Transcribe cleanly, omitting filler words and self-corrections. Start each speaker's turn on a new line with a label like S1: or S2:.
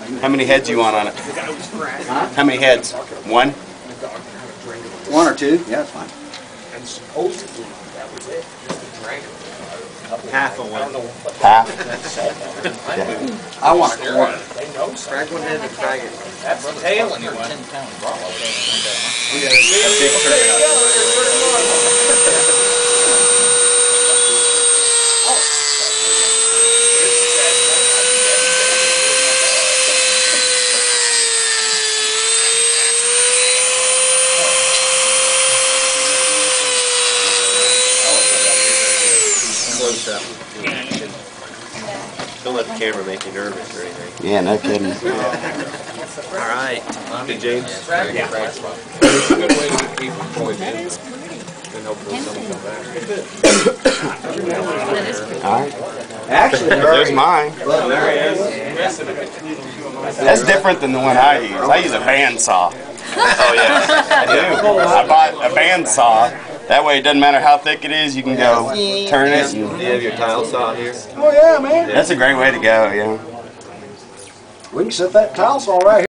S1: How many heads you want on it?
S2: Huh?
S1: How many heads? One?
S2: One or two? Yeah, that's fine.
S3: Half of one.
S1: Half?
S2: I want a quarter.
S3: Frag one head and frag it.
S4: That's the tail anyway.
S3: Close up. Don't let the camera make you nervous or anything.
S1: Yeah, no kidding.
S3: All right. Hey, James.
S4: Yeah.
S5: Good way to get people employed in. And hopefully someone come back.
S1: All right.
S2: Actually,
S1: There's mine.
S2: well, there it is.
S1: That's different than the one I use. I use a bandsaw.
S3: Oh, yeah.
S1: I do. I bought a bandsaw. That way it doesn't matter how thick it is, you can go turn it.
S3: Do you have your tile saw here?
S2: Oh yeah, man.
S1: That's a great way to go, yeah.
S2: We can set that tile saw right here.